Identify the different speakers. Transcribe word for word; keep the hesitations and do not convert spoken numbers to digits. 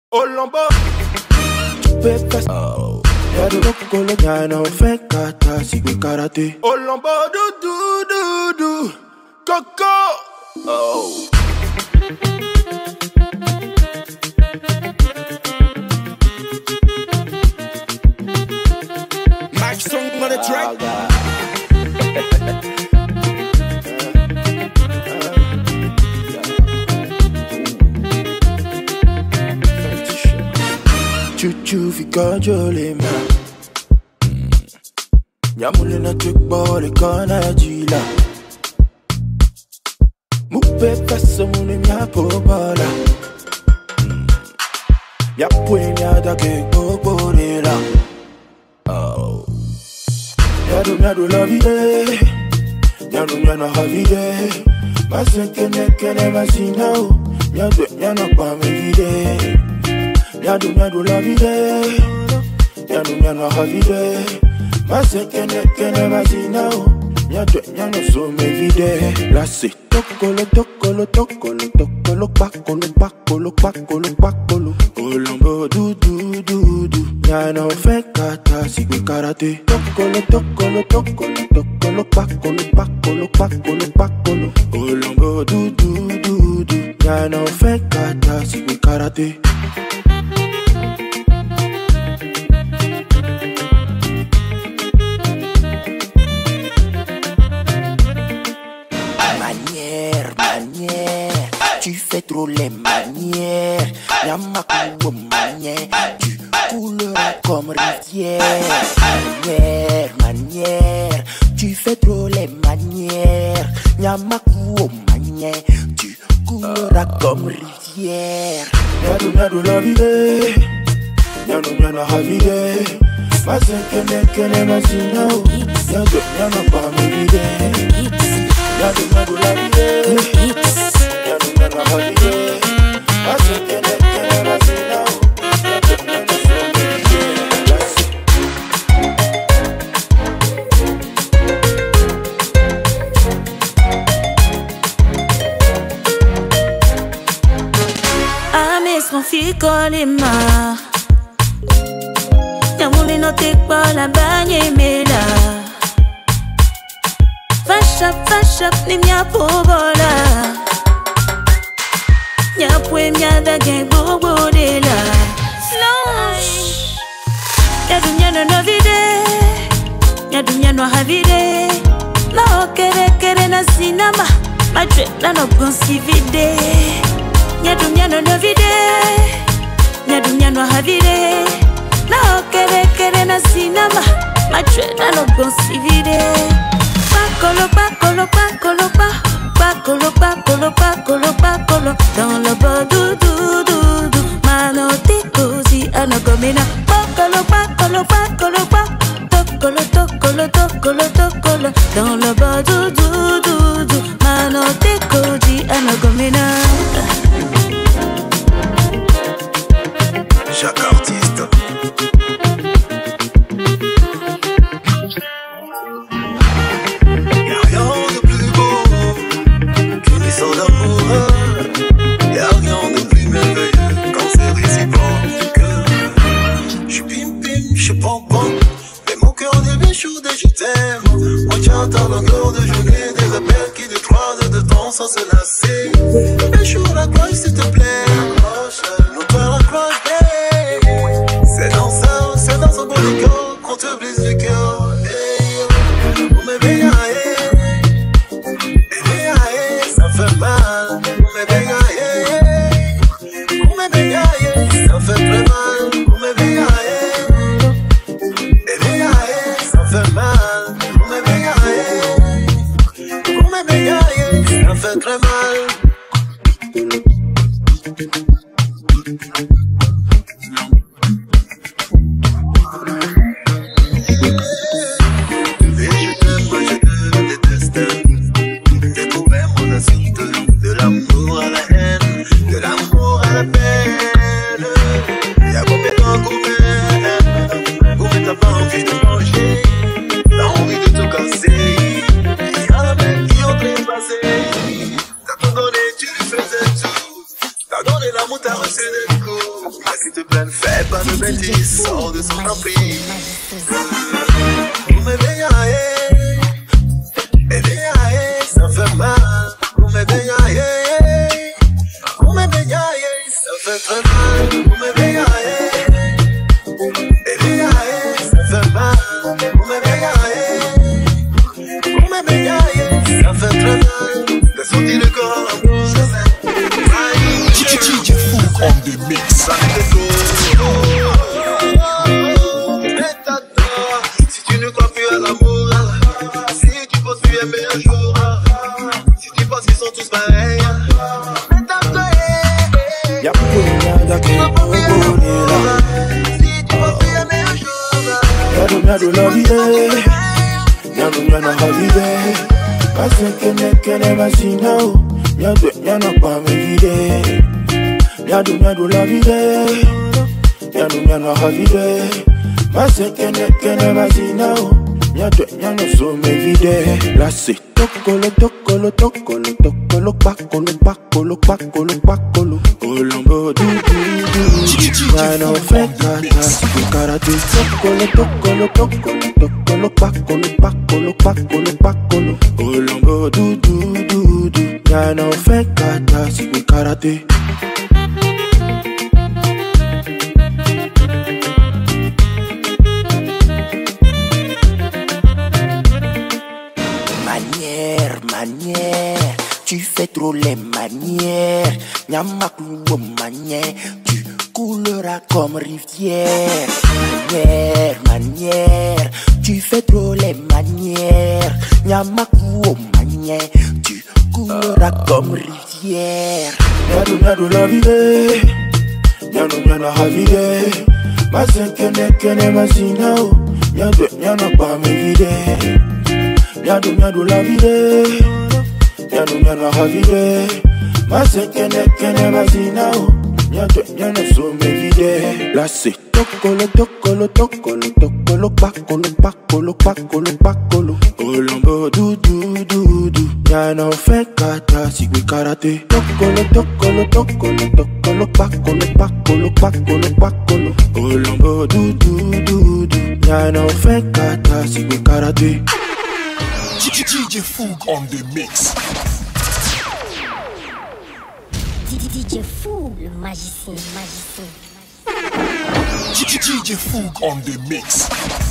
Speaker 1: Olombo. Pepe. Oh. Ya de loco le gana fe kata sigue karate. Olombo du du du du. Coco. Oh. Max song on the track. Chuchu fika jole ma Nyamule na tukbole kona jila Mupe pesa mune mya pobola Mya pwe mya dake poporela Oh Nyadu nyadu la vide Nyadu nyana havide Maseke nekene masinao Nyadu nyana kwa me vide Nyadu nyadu la vide Nyadu nyadu la vide Mase kene kene mazinao Nyadu nyadu so me vide La se tokolo tokolo tokolo tokolo pakolo pakolo pakolo pakolo Olombo du du du du Nyana fe kata sigwe karate Tokolo tokolo tokolo tokolo pakolo pakolo pakolo pakolo Olombo du du du du Nyana fe kata sigwe karate Tu fais trop les manières, Yamakou manière, tu couleras comme rivière. Manière, manière, tu fais trop les manières, Yamakou manière, tu couleras comme rivière. Yadu yadu la vide, yadu yadu la vide, Mase kene kene masinao, yadu yadu pa me vide, yadu yadu la vide.
Speaker 2: Son fille collé ma Y'a moulé no te pas la bagne mais là Fashap fashap ni mia pobola Nya pwe mia da gen bobo de la Slonge Y'a dunya no no vide Y'a dunya no havide La okere kere na sinama Ma dre la no gonsi vide Nya dunya no no vide Nya dunya no havide Na okere kere na sinama Ma dre la no gonsi vide Pakolo pakolo pakolo pa Pakolo pakolo pakolo pakolo Dans le bas du du du du Mano te così anagomina Pakolo pakolo pakolo pa Tokolo tokolo tokolo tokolo Dans le bas du du du du Mano te così anagomina
Speaker 3: Chaque artiste Y'a rien de plus beau qu'une histoire d'amour. Y'a rien de plus merveilleux quand c'est réciproque. J'suis pim pim, j'suis pom pom, mais mon cœur devient chaud et je t'aime. Moi qui entends longueur de journée, des appels qui décroisent de temps sans se lasser. Fais chaud la cloche s'il te plaît, nous perd la cloche. C'est dans ça, c'est dans ce beau décor qu'on te brise le cœur. Hey, vous m'aimez, ça fait mal. Vous m'aimez, vous m'aimez, ça fait très mal. Vous m'aimez, ça fait mal. Vous m'aimez, vous m'aimez, ça fait très mal. pris des coups. Mais s'il te plaît, ne fais pas de bêtises, sors de son emprise. Vous m'aimez, eh bien, ça fait mal. Vous m'aimez, vous m'aimez, ça fait très mal. Vous m'aimez, eh bien, ça fait mal. Vous m'aimez, vous m'aimez, ça fait très mal. Les sorties de corps en bouche,
Speaker 4: D J Foug on the mix.
Speaker 3: Si tu ne crois plus à l'amour, si tu penses plus aimer un jour, si tu penses qu'ils sont tous pareils,
Speaker 1: Y'a plus de qui
Speaker 3: si tu penses plus aimer un jour,
Speaker 1: Y'a de la vie, y'a de la vie. Parce que ne kene masina o, y'a de y'a n'a pas me vide. Y'a de y'a de la vie, y'a de y'a n'a pas vide. Parce que ne kene masina o, y'a de y'a n'a so me vide. Là c'est tokolo tokolo tokolo tokolo pakolo pakolo pakolo pakolo. Colombo du du du, y'a n'a fait kata si karate. Tokolo tokolo tokolo tokolo pakolo pakolo pakolo pakolo. Colombo du du du du, y'a n'a fait kata si karate.
Speaker 5: Manière, manière, tu fais trop les manières. Nyamakou manière, tu couleras comme rivière. Manière, manière, tu fais trop les manières. Nyamakou manière, tu couleras comme rivière.
Speaker 1: Y'a de y'a de la vie, y'a de y'a n'a vie. Ma sekene kene masina o, y'a de y'a n'a pas me vide. Y'a de y'a de la vie, y'a de y'a n'a vie. Ma sekene kene masina o, y'a de y'a n'a so me vide. Là c'est tokolo tokolo tokolo tokolo pakolo pakolo pakolo pakolo. Colombo du du du du, y'a n'a fait kata si karate. Tokolo tokolo tokolo tokolo pakolo pakolo pakolo pakolo. Colombo du du du du, y'a n'a fait kata si karate.
Speaker 4: D J Foug on the mix.
Speaker 6: D J Foug, le magicien, magicien.
Speaker 4: D J Foug on the mix.